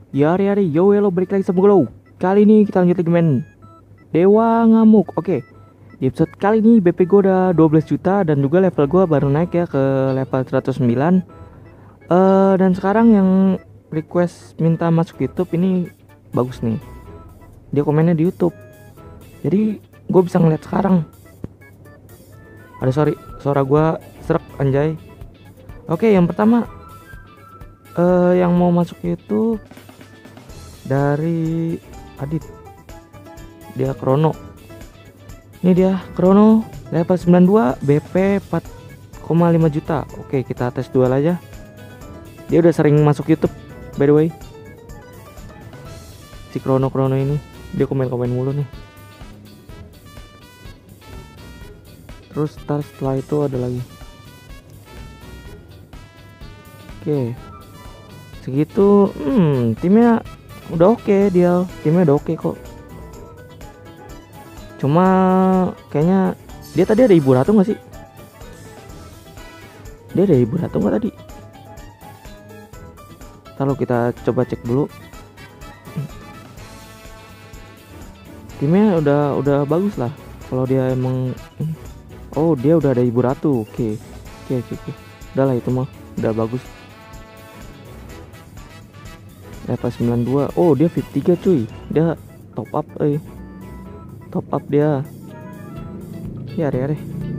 Yari yo hello, balik lagi sama gue. Kali ini kita lanjut lagi main Dewa Ngamuk. Oke, di episode kali ini BP gue udah 12 juta dan juga level gue baru naik ya ke level 109. Dan sekarang yang request minta masuk YouTube ini bagus nih. Dia komennya di YouTube. Jadi gue bisa ngeliat sekarang. Ada suara gue serak anjay. Oke, yang pertama yang mau masuk itu dari Adit. Dia Krono. Ini dia Krono level 92 BP 4,5 juta. Oke, kita tes duel aja. Dia udah sering masuk YouTube by the way. Si Krono ini dia komen mulu nih. Terus setelah itu ada lagi. Oke, segitu. Timnya udah oke, timnya udah oke kok. Cuma kayaknya dia tadi ada ibu ratu nggak sih? Dia ada ibu ratu nggak tadi? Lalu kita coba cek dulu. Timnya udah bagus lah. Kalau dia emang, oh dia udah ada ibu ratu. Oke. Udah lah itu mah udah bagus. Level 92. Oh dia VIP 3 cuy. Dia top up dia. Ya re.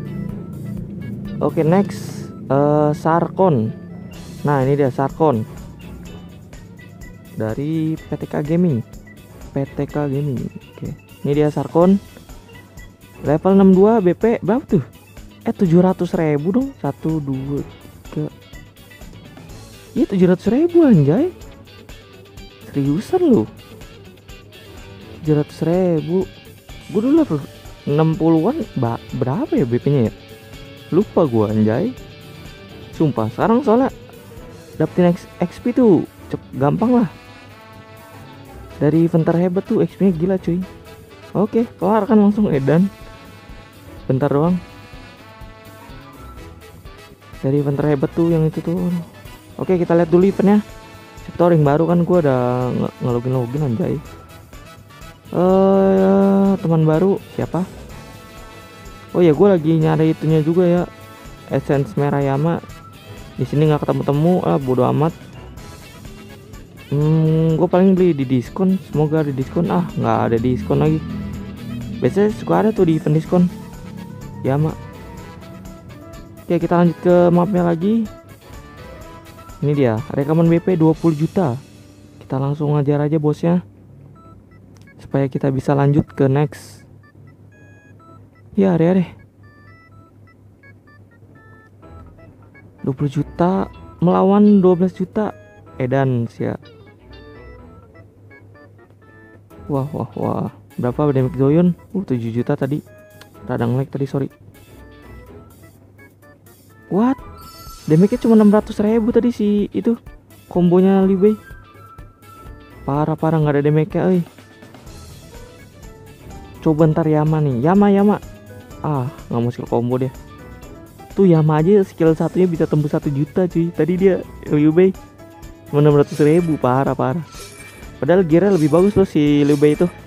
Oke, next Sarkon. Nah ini dia Sarkon dari PTK Gaming. Oke, ini dia Sarkon level 62 BP berapa tuh? 700.000 dong. 1 2 3. Iya 700.000 anjay. Seriusan lu? 700.000. Gue dulu level 60-an berapa ya BP nya ya? Lupa gue anjay. Sumpah sekarang soalnya dapetin XP tuh gampang lah. Dari event terhebat tuh XP nya gila cuy. Oke, kelar kan langsung edan. Bentar doang. Dari event terhebat tuh yang itu tuh. Oke, kita lihat dulu eventnya. Ring baru kan gue udah ngelogin anjay. Teman baru siapa? Oh ya, gue lagi nyari itunya juga ya, Essence Merah Yama. Di sini nggak ketemu, bodo amat. Gue paling beli di diskon, semoga ada diskon. Nggak ada diskon lagi. Biasanya suka ada tuh di event diskon Yama. Oke, kita lanjut ke mapnya lagi. Ini dia rekaman BP 20 juta. Kita langsung ngajar aja bosnya supaya kita bisa lanjut ke next. Ya are 20 juta melawan 12 juta edan sia. Wah. Berapa damage Zoyon? 7 juta tadi. Radang lag tadi, sorry. What? Damage-nya cuma 600.000 tadi si itu kombonya Liu Bei. Parah nggak ada damage-nya. Coba ntar Yama nih. Yama. Nggak mau skill combo deh. Tuh Yama aja skill satunya bisa tembus 1 juta cuy. Tadi dia Liu Bei cuma 600.000. Parah. Padahal gear lebih bagus loh si Liu Bei itu.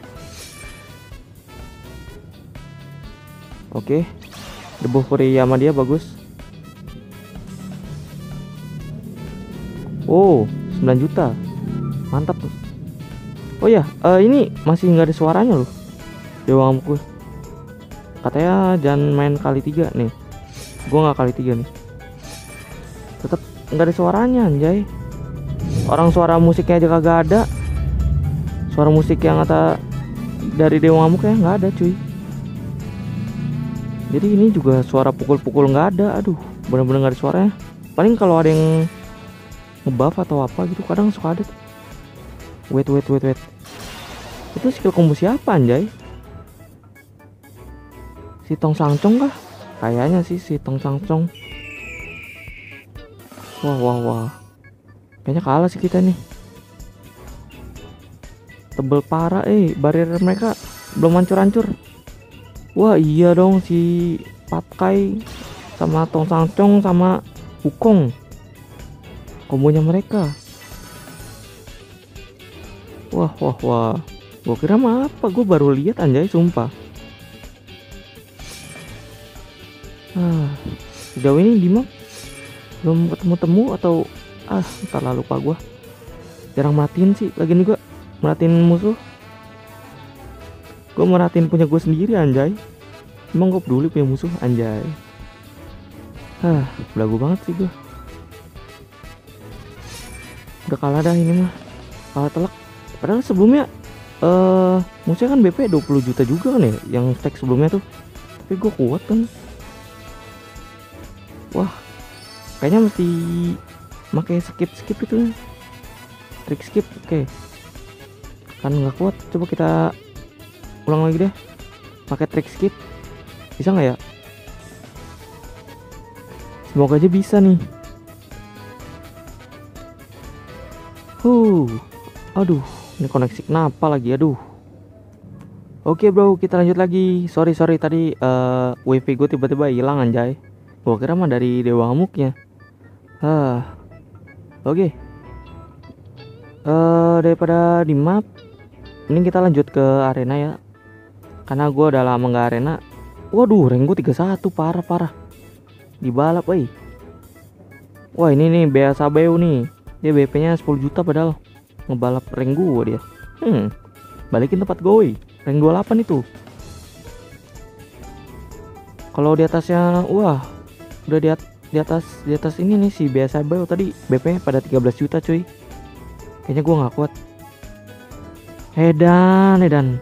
Oke, debuff dari Yama dia bagus. Oh 9 juta. Mantap tuh. Oh ya, ini masih nggak ada suaranya loh Dewa Ngamuk gue. Katanya jangan main kali 3 nih. Gue nggak kali 3 nih. Tetap nggak ada suaranya anjay. Orang suara musiknya aja kagak ada. Suara musik yang kata dari Dewa Ngamuk ya nggak ada cuy. Jadi ini juga suara pukul-pukul nggak ada. Aduh, bener-bener nggak ada suaranya. Paling kalau ada yang ngebuff atau apa gitu kadang suka ada tuh. Wait. Itu skill combo siapa anjay? Si Tong Sangcong kah? Kayaknya sih si Tong Sangcong. Wah. Kayaknya kalah sih kita nih. Tebel parah barrier mereka belum hancur. Wah iya dong, si Patkai sama Tong Sangcong sama Wukong kombonya mereka. Wah wah wah, gua kira mah apa, gua baru lihat anjay sumpah. Sejauh ini di map belum ketemu-temu atau entar lah lupa gua. Jarang merhatiin sih, lagian juga merhatiin musuh. Gua merhatiin punya gua sendiri anjay. Emang gua peduli punya musuh anjay. Belagu banget sih gua. Udah kalah dah ini mah. Kalah telak. Padahal sebelumnya musuhnya kan BP 20 juta juga kan ya, yang stack sebelumnya tuh. Tapi gua kuat kan. Wah, kayaknya mesti pakai skip itu, trik skip. Oke, kan nggak kuat, coba kita ulang lagi deh pakai trik skip. Bisa nggak ya? Semoga aja bisa nih. Aduh, ini koneksi kenapa lagi, aduh. Oke bro, kita lanjut lagi. Sorry tadi wifi gue tiba-tiba hilang anjay. Gua kira mah dari dewa ngamuknya. Oke. Daripada di map, ini kita lanjut ke arena ya. Karena gua udah lama nggak arena. Waduh, rank gua 31, parah. Dibalap, woi. Wah, ini nih Bea Sabeu nih. Dia BP-nya 10 juta padahal ngebalap rank gua dia. Balikin tempat gue, woi. Rank 28 itu. Kalau di atasnya, wah, udah di atas ini nih si Bea Sabeu tadi BP pada 13 juta cuy. Kayaknya gua nggak kuat. Edan.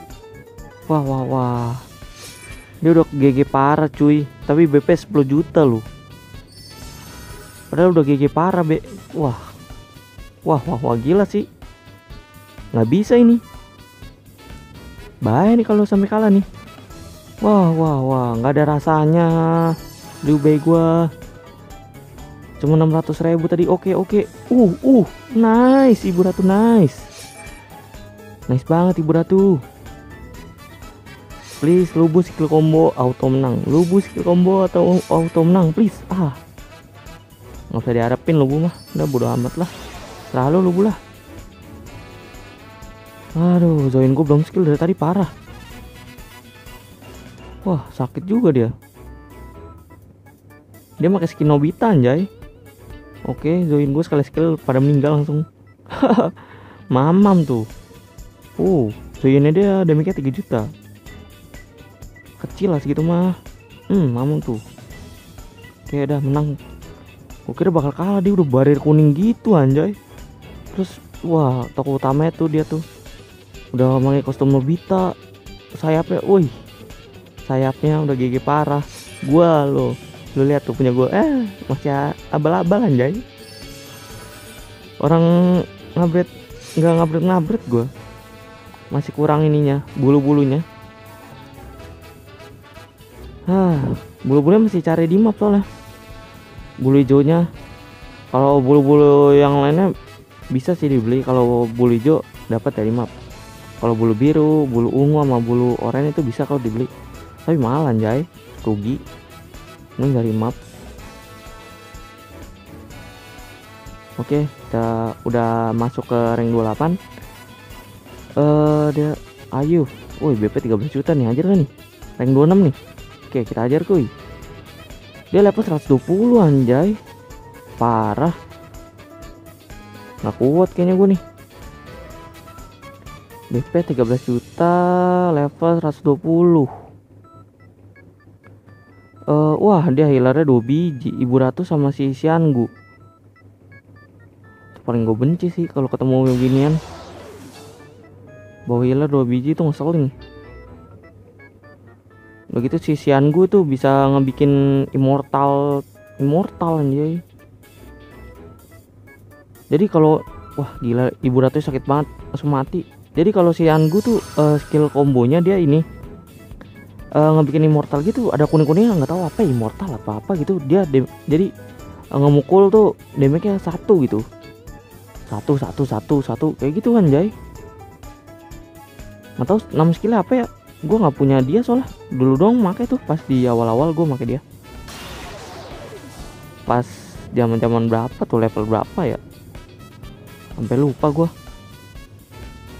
Wah. Dia udah GG parah cuy. Tapi BP 10 juta loh. Padahal udah GG parah Wah gila sih. Nggak bisa ini. Bahaya nih kalau sampai kalah nih. Wah, nggak ada rasanya. Lebih gua cuma 600.000 tadi. Oke. Nice Ibu Ratu, nice banget Ibu Ratu. Please lubu skill combo auto menang. Lubu skill combo atau auto menang please. Nggak usah diharapin lubu mah. Udah bodo amat lah. Selalu lubu lah. Aduh, Zoin gua belum skill dari tadi parah. Wah, sakit juga dia. Dia pakai skin Nobita anjay. Oke, Zoin gue sekali skill pada meninggal langsung. Mamam tuh. Zoinnya dia damage-nya 3 juta. Kecil lah segitu mah. Mamam tuh. Oke, udah menang. Gue kira bakal kalah, dia udah barir kuning gitu anjay. Terus wah, tokoh utamanya tuh dia tuh udah pakai kostum Nobita. Sayapnya, sayapnya udah GG parah. Gua lo. Lu lihat tuh punya gue, masih abal-abal anjay. Orang nggak ngabret gue. Masih kurang ininya, bulu-bulunya. Bulu-bulunya masih cari di map soalnya. Bulu hijaunya. Kalau bulu-bulu yang lainnya bisa sih dibeli. Kalau bulu hijau dapat dari map. Kalau bulu biru, bulu ungu sama bulu oranye itu bisa kalau dibeli. Tapi mahal anjay, rugi. Ini dari map. Oke, kita udah masuk ke rank 28. Dia ayo. BP 13 juta nih, ajar kan nih. Rank 26 nih. Oke, kita ajar kuy. Dia level 120 anjay. Parah. Nggak kuat kayaknya gue nih. BP 13 juta, level 120. Wah, dia healernya 2 biji, Ibu Ratu sama si Xianggu. Itu paling gue benci sih kalau ketemu beginian. Bawa healer 2 biji itu ngeselin. Begitu si Xianggu tuh bisa ngebikin immortal anjay. Jadi kalau wah gila, Ibu Ratu sakit banget, langsung mati. Jadi kalau si Xianggu tuh skill kombonya dia ini ngebikin immortal gitu, ada kuning-kuningnya, nggak tahu apa immortal apa gitu. Dia jadi ngemukul tuh damage-nya 1 gitu. 1 kayak gitu kan Jay. Nggak tahu 6 skill apa ya. Gue nggak punya dia soalnya. Dulu dong make tuh pas di awal-awal gue make dia. Pas zaman berapa tuh, level berapa ya? Sampai lupa gue.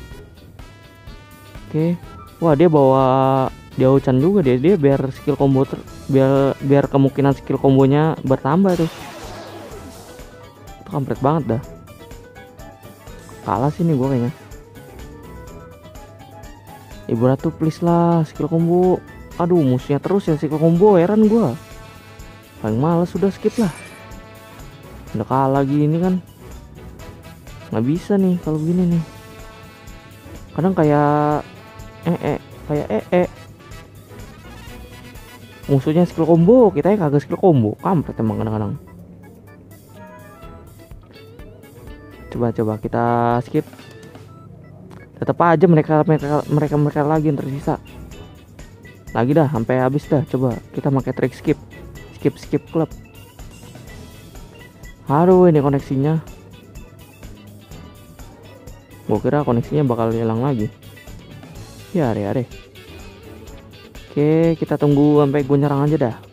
Oke. Wah, dia bawa Diao-chan juga dia biar skill combo biar kemungkinan skill kombonya bertambah tuh. Itu kampret banget dah. Kalah sih nih gua kayaknya. Ibu Ratu please lah skill combo. Aduh, musuhnya terus ya skill combo, heran gua. Paling males sudah skip lah. Udah kalah gini kan. Nggak bisa nih kalau gini nih. Kadang kayak musuhnya skill combo, kita kagak skill combo. Kampret emang kadang-kadang. Coba kita skip. Tetap aja mereka lagi yang tersisa. Lagi dah sampai habis dah. Coba kita pakai trik skip klub. Aduh, ini koneksinya. Gua kira koneksinya bakal hilang lagi. Ya are. Oke, kita tunggu sampai gue nyerang aja dah.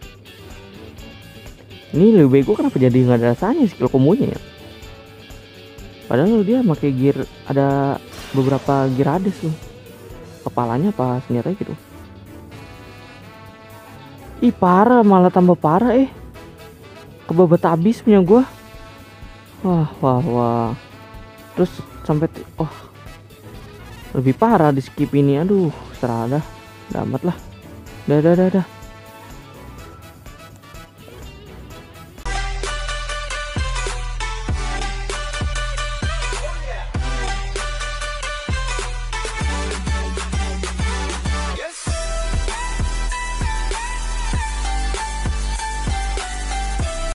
Ini lebih bego kenapa jadi nggak ada rasanya skill kombonya ya? Padahal dia pakai gear, ada beberapa gear Hades loh. Kepalanya apa senjata gitu. Ih parah, malah tambah parah kebabat abis punya gua. Wah. Terus sampai lebih parah di skip ini. Aduh, serah dah. Udah amat lah. Dah.